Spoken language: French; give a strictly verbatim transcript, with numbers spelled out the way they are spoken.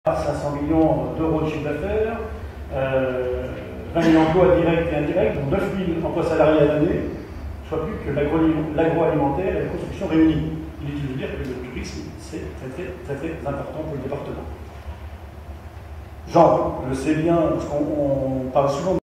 cinq cents millions d'euros de chiffre d'affaires, euh, vingt mille emplois directs et indirects, dont neuf mille emplois salariés à l'année, soit plus que l'agroalimentaire et la construction réunis. Il est inutile de dire que le tourisme, c'est très, très, très, très important pour le département. Jean le sait bien, parce qu'on parle souvent de